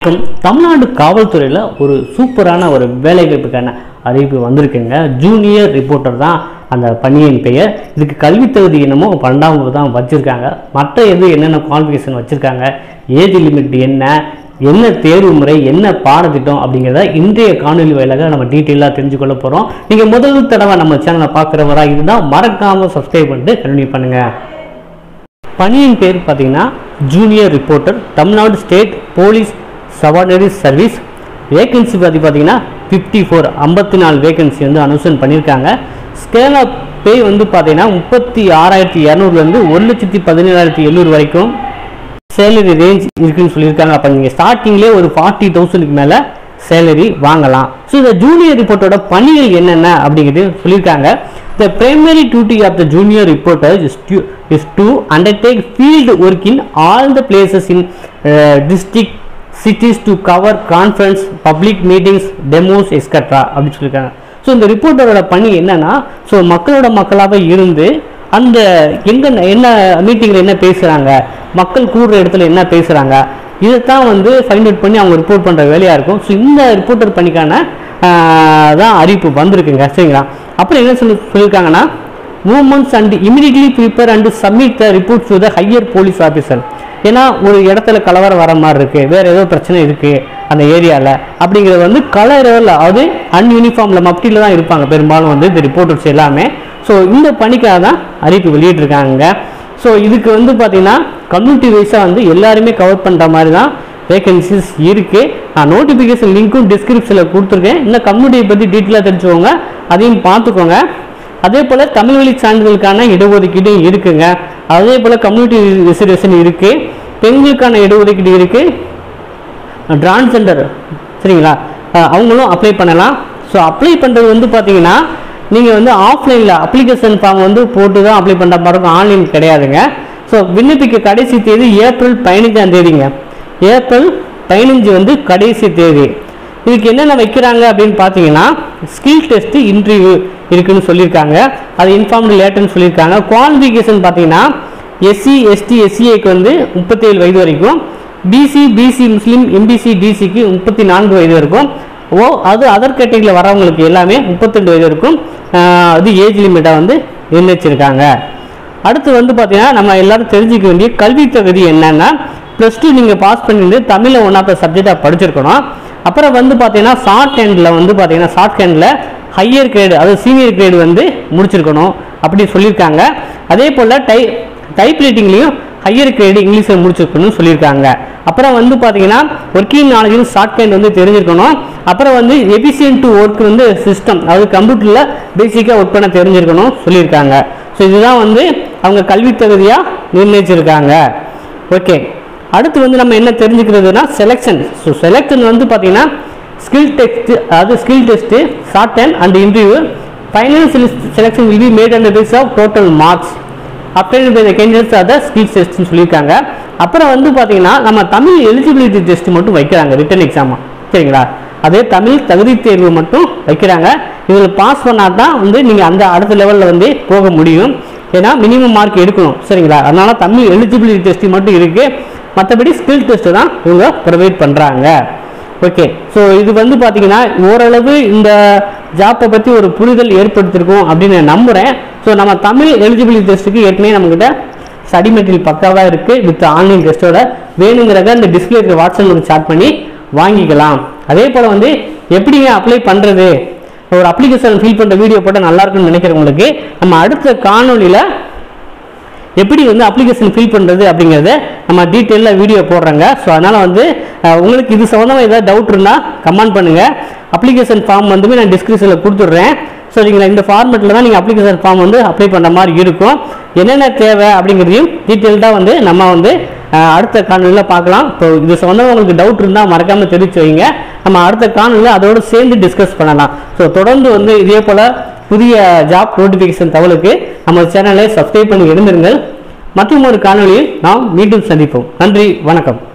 தமிழ்நாடு காவல்துறையில் ஒரு சூப்பரான ஒரு வேலைவாய்ப்புக்கான அறிவிப்பு வந்திருக்குங்க. ஜூனியர் ரிப்போர்ட்டர் தான் அந்த பணியின் பெயர். இதுக்கு கல்வி தகுதி என்னமோ 12ஆம் வகுப்பு தான் வச்சுருக்காங்க. மற்ற என்னென்ன குவாலிஃபிகேஷன் வச்சுருக்காங்க, ஏஜ் லிமிட் என்ன தேர்வு முறை, என்ன பாடத்திட்டம் அப்படிங்கிறத இன்றைய காணொலி வாயிலாக நம்ம டீட்டெயிலாக தெரிஞ்சுக்கொள்ள போகிறோம். நீங்கள் முதல் தடவை நம்ம சேனலை பார்க்குறவரா இருந்தால் மறக்காமல் சப்ஸ்கிரைப் பண்ணிட்டு கண்டினியூ பண்ணுங்கள். பணியின் பேர் பார்த்தீங்கன்னா junior reporter, Tamil Nadu state police சபார்டினரி service. Vacancy பார்த்தீங்கன்னா 54 வேகன்சி வந்து அனௌன்ஸ் பண்ணியிருக்காங்க. ஸ்கேல் ஆஃப் பே வந்து பார்த்தீங்கன்னா 36,200 1,17,700 வரைக்கும் சேலரி ரேஞ்ச் இருக்குன்னு சொல்லியிருக்காங்க. அப்போ நீங்கள் ஸ்டார்டிங்லேயே ஒரு 40,000க்கு மேலே சேலரி வாங்கலாம். ஸோ இந்த ஜூனியர் ரிப்போர்ட்டோட பணிகள் என்னென்ன அப்படிங்கிறது சொல்லியிருக்காங்க. The primary duty of the junior reporter is to undertake field work in all the places in district cities to cover conference, public meetings, demos, etc. அப்படின்னு சொல்லியிருக்காங்க. ஸோ இந்த ரிப்போர்ட்டரோட பணி என்னன்னா, ஸோ மக்களாக இருந்து அந்த என்ன மீட்டிங்கில் என்ன பேசுகிறாங்க, மக்கள் கூடுற இடத்துல என்ன பேசுகிறாங்க, இதைத்தான் வந்து ஃபைண்ட் அவுட் பண்ணி அவங்க ரிப்போர்ட் பண்ணுற வேலையாக இருக்கும். ஸோ இந்த ரிப்போர்ட்டர் பணிக்கான தான் அறிவிப்பு வந்திருக்குங்க. சரிங்களா? அப்புறம் என்ன சொல்லியிருக்காங்கன்னா, moments and immediately prepare and submit the report to the higher police officer. ஏன்னா ஒரு இடத்துல கலவரம் வர மாதிரி இருக்குது, வேறு ஏதோ பிரச்சனை இருக்குது அந்த ஏரியாவில் அப்படிங்கிறது வந்து கலரில், அதாவது அன்யூனிஃபார்மில் மப்டியில் தான் இருப்பாங்க பெரும்பாலும் வந்து இந்த ரிப்போர்ட்டர்ஸ் எல்லாமே. ஸோ இந்த பணிக்காக தான் அறிவிப்பு வெளியிட்டிருக்காங்க. ஸோ இதுக்கு வந்து பார்த்திங்கன்னா கம்யூனிட்டி வைஸாக வந்து எல்லாருமே கவர் பண்ணுற மாதிரி தான் வேகன்சிஸ் இருக்குது. நான் நோட்டிஃபிகேஷன் லிங்க்கும் டிஸ்கிரிப்ஷனில் கொடுத்துருக்கேன். இன்னும் கம்யூனிட்டியை பற்றி டீட்டெயிலாக தெரிஞ்சுக்கோங்க, அதையும் பார்த்துக்கோங்க. அதே போல் தமிழ் வழி சான்றிதழுக்கான இடஒதுக்கீடு இருக்குங்க. அதே போல் கம்யூனிட்டி ரிசர்வேஷன் இருக்குது, பெண்களுக்கான இடஒதுக்கீடு இருக்குது, டிரான்ஸ்ஜெண்டர் சரிங்களா அவங்களும் அப்ளை பண்ணலாம். ஸோ அப்ளை பண்ணுறது வந்து பார்த்தீங்கன்னா நீங்கள் வந்து ஆஃப்லைனில் அப்ளிகேஷன் ஃபார்ம் வந்து போட்டு தான் அப்ளை பண்ணுற மாதிரி இருக்கும், ஆன்லைன் கிடையாதுங்க. ஸோ விண்ணப்பிக்க கடைசி தேதி ஏப்ரல் 15ஆம் தேதிங்க. ஏப்ரல் 15 வந்து கடைசி தேதி. இதுக்கு என்னென்ன வைக்கிறாங்க அப்படின்னு பார்த்தீங்கன்னா, ஸ்கில் டெஸ்ட்டு இன்டர்வியூ இருக்குதுன்னு சொல்லியிருக்காங்க. அது இன்ஃபார்ம்டு லேட்டர்னு சொல்லியிருக்காங்க. குவாலிஃபிகேஷன் பார்த்தீங்கன்னா எஸ்சி எஸ்டி எஸ்சிஏக்கு வந்து 37 வயது வரைக்கும், பிசி முஸ்லீம் எம்பிசி டிசிக்கு 34 வயது வரைக்கும், அது அதர் கேட்டகரியில் வரவங்களுக்கு எல்லாமே 32 வயது இருக்கும். அது ஏஜ் லிமிட்டாக வந்து நிர்ணயிச்சிருக்காங்க. அடுத்து வந்து பார்த்தீங்கன்னா நம்ம எல்லாரும் தெரிஞ்சிக்க வேண்டிய கல்வி தகுதி என்னென்னா, +2 நீங்கள் பாஸ் பண்ணிட்டு தமிழில் 1 ஆஃப் த சப்ஜெக்டாக படிச்சிருக்கணும். அப்புறம் வந்து பார்த்தீங்கன்னா ஷார்ட் ஹேண்டில் ஹையர் கிரேடு, அதாவது சீனியர் கிரேடு வந்து முடிச்சிருக்கணும் அப்படி சொல்லியிருக்காங்க. அதே போல் டைப் ரைட்டிங்லேயும் ஹையர் கிரேடு இங்கிலீஷில் முடிச்சிருக்கணும்னு சொல்லியிருக்காங்க. அப்புறம் வந்து பார்த்தீங்கன்னா ஒர்க்கிங் நாலேஜும் ஷார்ட் ஹேண்ட் வந்து தெரிஞ்சிருக்கணும். அப்புறம் வந்து எஃபிஷியன்ட் ஒர்க் வந்து சிஸ்டம், அதாவது கம்ப்யூட்டரில் பேசிக்காக ஒர்க் பண்ண தெரிஞ்சிருக்கணும் சொல்லியிருக்காங்க. ஸோ இதுதான் வந்து அவங்க கல்வி தகுதியாக நிர்ணயிச்சிருக்காங்க. ஓகே, அடுத்து வந்து நம்ம என்ன தெரிஞ்சுக்கிறதுனா செலெக்ஷன். ஸோ செலெக்ஷன் வந்து பார்த்தீங்கன்னா skill test, shorthand and interview. Final selection will be made and base of total marks obtained by the candidates of the skill டெஸ்ட்னு சொல்லியிருக்காங்க. அப்புறம் வந்து பார்த்தீங்கன்னா நம்ம தமிழ் எலிஜிபிலிட்டி டெஸ்ட் மட்டும் வைக்கிறாங்க, ரிட்டன் எக்ஸாமா சரிங்களா. அதே தமிழ் தகுதி தேர்வு மட்டும் வைக்கிறாங்க. இதில் பாஸ் பண்ணால் தான் வந்து நீங்கள் அந்த அடுத்த லெவலில் வந்து போக முடியும். ஏன்னா மினிமம் மார்க் எடுக்கணும் சரிங்களா. அதனால தமிழ் எலிஜிபிலிட்டி டெஸ்ட் மட்டும் இருக்குது, மற்றபடி ஸ்கில் டெஸ்ட்டு தான் இவங்க ப்ரொவைட் பண்ணுறாங்க. ஓகே, ஸோ இது வந்து பார்த்தீங்கன்னா ஓரளவு இந்த ஜாப்பை பற்றி ஒரு புரிதல் ஏற்படுத்தியிருக்கும் அப்படின்னு நான் நம்புகிறேன். ஸோ நம்ம தமிழ் எலிஜிபிலிட்டி டெஸ்ட்டுக்கு ஏற்கனவே நம்மக்கிட்ட ஸ்டடி மெட்டீரியல் பக்காவாக இருக்குது வித் ஆன்லைன் டெஸ்ட்டோட. வேணுங்கிறத இந்த டிஸ்பிளேக்கு வாட்ஸ்அப்பில் சாட் பண்ணி வாங்கிக்கலாம். அதே போல் வந்து எப்படிங்க அப்ளை பண்ணுறது, ஒரு அப்ளிகேஷன் ஃபில் பண்ணுற வீடியோ போட்டால் நல்லாயிருக்குன்னு நினைக்கிறவங்களுக்கு நம்ம அடுத்த காணொலியில் எப்படி வந்து அப்ளிகேஷன் ஃபில் பண்ணுறது அப்படிங்கிறத நம்ம டீட்டெயிலாக வீடியோ போடுறோங்க. ஸோ அதனால் வந்து உங்களுக்கு இது சம்மந்தமாக ஏதாவது டவுட் இருந்தால் கமெண்ட் பண்ணுங்கள். அப்ளிகேஷன் ஃபார்ம் வந்து நான் டிஸ்கிரிப்ஷனில் கொடுத்துட்றேன். சரிங்களா, இந்த ஃபார்மெட்டில் தான் நீங்கள் அப்ளிகேஷன் ஃபார்ம் வந்து அப்ளை பண்ணுற மாதிரி இருக்கும். என்னென்ன தேவை அப்படிங்கிறதையும் டீட்டெயில்டாக வந்து நம்ம வந்து அடுத்த காணொலியில் பார்க்கலாம். இப்போ இது சம்மந்தமாக உங்களுக்கு டவுட் இருந்தால் மறக்காமல் தெரிவித்து வைங்க, நம்ம அடுத்த காணொலியில் அதோடு சேர்ந்து டிஸ்கஸ் பண்ணலாம். ஸோ தொடர்ந்து வந்து இதே போல் புதிய ஜாப் நோட்டிஃபிகேஷன் தகவலுக்கு நம்ம சேனலை சப்ஸ்கிரைப் பண்ணி இருந்திருங்கள். மற்றும் ஒரு காணொலியில் நாம் மீண்டும் சந்திப்போம். நன்றி, வணக்கம்.